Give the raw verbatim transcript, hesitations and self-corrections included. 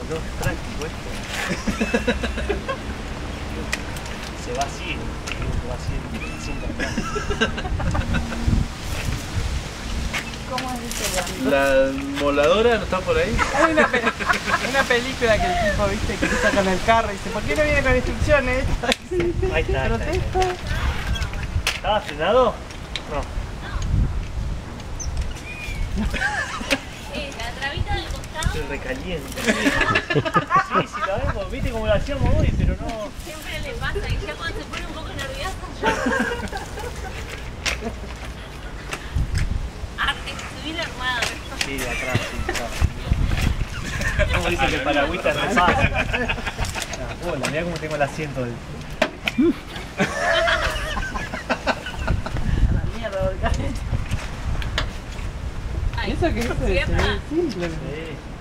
boludo, es práctico esto. Se va así, se va así, sin cambiar. ¿Cómo es ese? La moladora no está por ahí. Hay una, pe una película que el tipo, viste, que está con el carro y dice, ¿por qué no viene con instrucciones? Ahí está, ahí está, ahí está. ¿Estaba frenado? No. Eh, la trabita del costado. Estoy recaliente. Sí, sí, la vemos, viste como lo hacíamos hoy, pero no. Siempre le pasa y ya cuando se pone un poco nerviosa ya. Arte, subir armado. Sí, de atrás, sí, atrás. Como dice que el paragüita es repasa. No, hola, mirá cómo tengo el asiento del. A la mierda, volcán. Ay, Eso que eso es ¿cierto? simple. Sí.